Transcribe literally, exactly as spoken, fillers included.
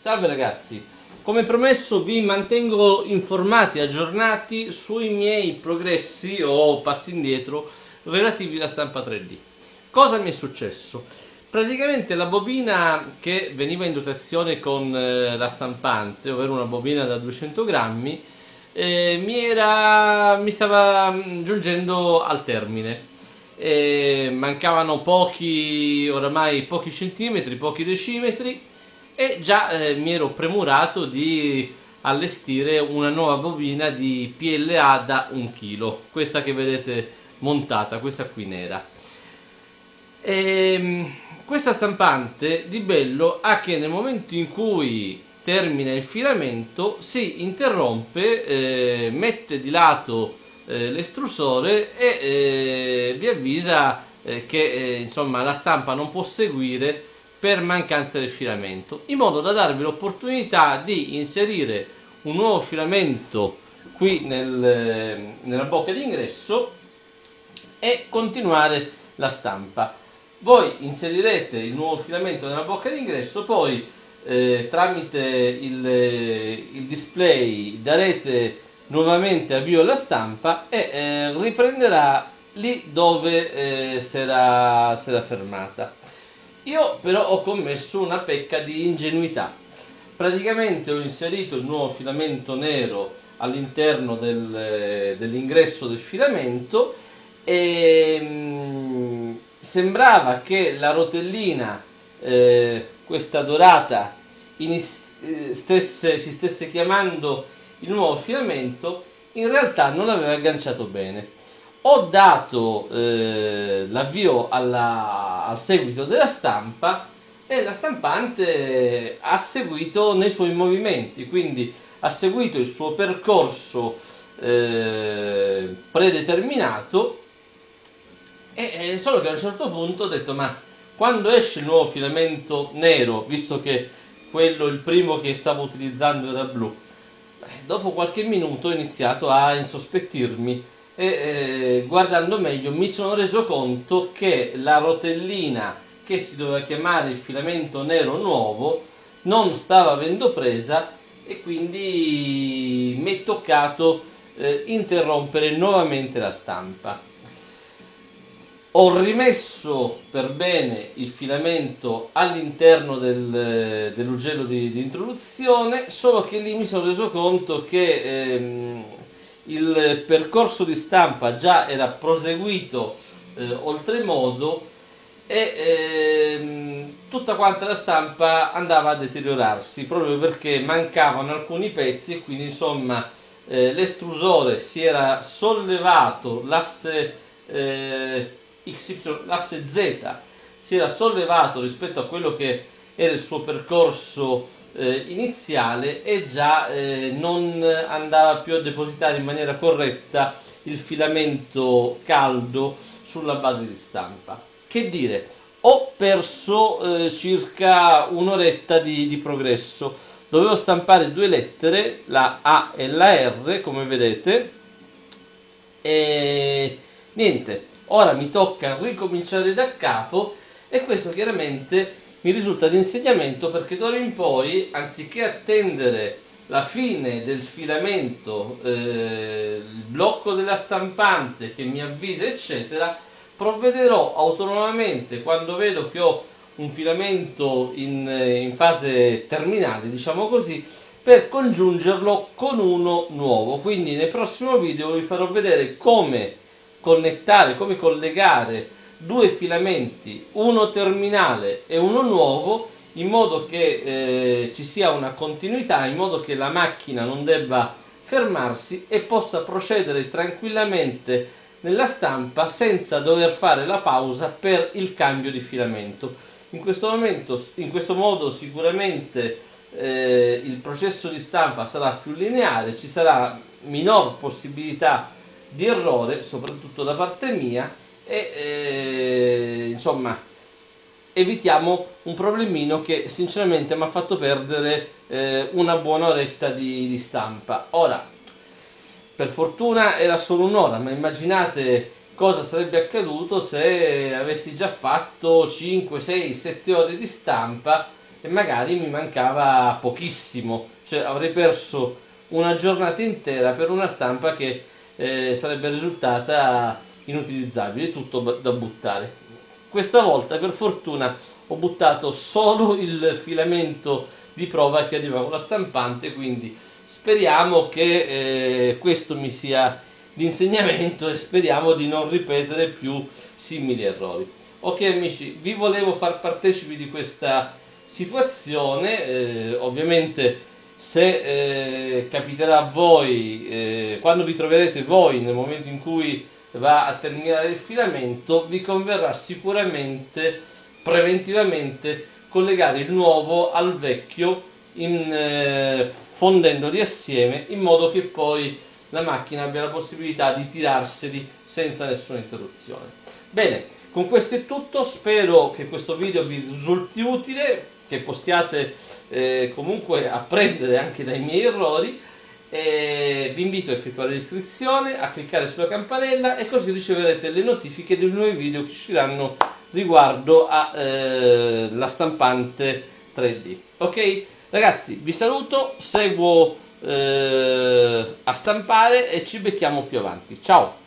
Salve ragazzi, come promesso vi mantengo informati, aggiornati sui miei progressi o passi indietro relativi alla stampa tre D. Cosa mi è successo? Praticamente la bobina che veniva in dotazione con eh, la stampante, ovvero una bobina da duecento grammi, eh, mi, era, mi stava mm, giungendo al termine. Eh, mancavano pochi, oramai pochi centimetri, pochi decimetri, e già eh, mi ero premurato di allestire una nuova bobina di P L A da un chilo, questa che vedete montata, questa qui nera. E, questa stampante di bello ha che nel momento in cui termina il filamento si interrompe, eh, mette di lato eh, l'estrusore e eh, vi avvisa eh, che eh, insomma la stampa non può seguire per mancanza del filamento, in modo da darvi l'opportunità di inserire un nuovo filamento qui nel, nella bocca d'ingresso e continuare la stampa. Voi inserirete il nuovo filamento nella bocca d'ingresso, poi eh, tramite il, il display darete nuovamente avvio alla stampa e eh, riprenderà lì dove eh, si era fermata. Io però ho commesso una pecca di ingenuità. Praticamente ho inserito il nuovo filamento nero all'interno del, dell'ingresso del filamento e mh, sembrava che la rotellina, eh, questa dorata, stesse, si stesse chiamando il nuovo filamento. In realtà non l'aveva agganciato bene. Ho dato eh, l'avvio al seguito della stampa e la stampante ha seguito nei suoi movimenti, quindi ha seguito il suo percorso eh, predeterminato, e, e solo che a un certo punto ho detto: ma quando esce il nuovo filamento nero, visto che quello, il primo che stavo utilizzando, era blu? Dopo qualche minuto ho iniziato a insospettirmi e eh, guardando meglio mi sono reso conto che la rotellina che si doveva chiamare il filamento nero nuovo non stava avendo presa, e quindi mi è toccato eh, interrompere nuovamente la stampa. Ho rimesso per bene il filamento all'interno del, dell'ugello di, di introduzione, solo che lì mi sono reso conto che ehm, il percorso di stampa già era proseguito eh, oltremodo e ehm, tutta quanta la stampa andava a deteriorarsi proprio perché mancavano alcuni pezzi, e quindi insomma eh, l'estrusore si era sollevato, l'asse eh, X Y, l'asse Z si era sollevato rispetto a quello che era il suo percorso eh, iniziale, e già eh, non andava più a depositare in maniera corretta il filamento caldo sulla base di stampa. Che dire, ho perso eh, circa un'oretta di, di progresso. Dovevo stampare due lettere, la A e la R, come vedete, e niente, ora mi tocca ricominciare da capo, e questo chiaramente mi risulta di insegnamento, perché d'ora in poi, anziché attendere la fine del filamento, eh, il blocco della stampante che mi avvisa eccetera, provvederò autonomamente, quando vedo che ho un filamento in, in fase terminale, diciamo così, per congiungerlo con uno nuovo. Quindi nel prossimo video vi farò vedere come connettare, come collegare due filamenti, uno terminale e uno nuovo, in modo che eh, ci sia una continuità, in modo che la macchina non debba fermarsi e possa procedere tranquillamente nella stampa senza dover fare la pausa per il cambio di filamento. In questo momento, in questo modo sicuramente eh, il processo di stampa sarà più lineare, ci sarà minor possibilità di errore, soprattutto da parte mia, e eh, insomma evitiamo un problemino che sinceramente mi ha fatto perdere eh, una buona oretta di, di stampa. Ora, per fortuna era solo un'ora, ma immaginate cosa sarebbe accaduto se avessi già fatto cinque, sei, sette ore di stampa e magari mi mancava pochissimo, cioè avrei perso una giornata intera per una stampa che eh, sarebbe risultata inutilizzabile, tutto da buttare. Questa volta per fortuna ho buttato solo il filamento di prova che arriva con la stampante, quindi speriamo che eh, questo mi sia di insegnamento e speriamo di non ripetere più simili errori. Ok amici, vi volevo far partecipi di questa situazione, eh, ovviamente se eh, capiterà a voi, eh, quando vi troverete voi nel momento in cui va a terminare il filamento, vi converrà sicuramente preventivamente collegare il nuovo al vecchio in, eh, fondendoli assieme in modo che poi la macchina abbia la possibilità di tirarseli senza nessuna interruzione. Bene, con questo è tutto, spero che questo video vi risulti utile, che possiate eh, comunque apprendere anche dai miei errori. E vi invito a effettuare l'iscrizione, a cliccare sulla campanella e così riceverete le notifiche dei nuovi video che usciranno riguardo alla eh, stampante tre D. Ok ragazzi, vi saluto, seguo eh, a stampare e ci becchiamo più avanti. Ciao!